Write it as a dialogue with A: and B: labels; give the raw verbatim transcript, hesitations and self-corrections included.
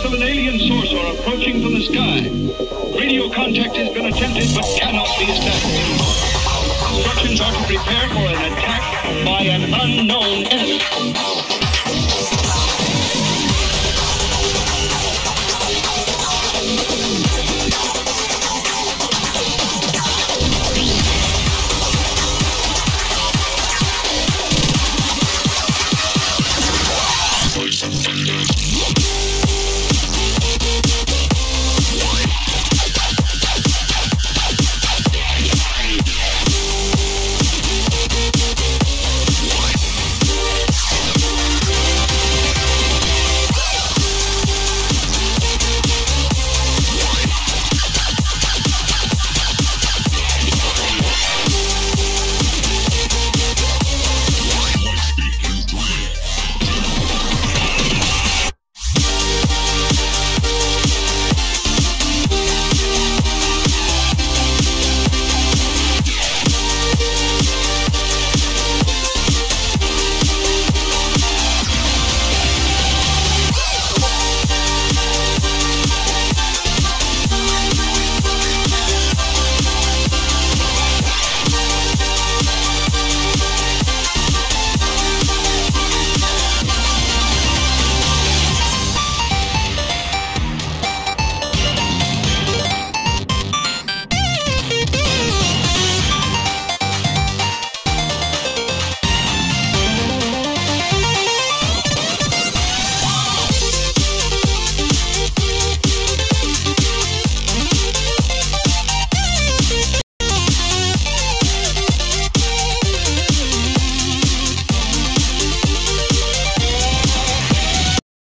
A: of an alien source are approaching from the sky. Radio contact has been attempted but cannot be established. Instructions are to prepare for an attack by an unknown enemy.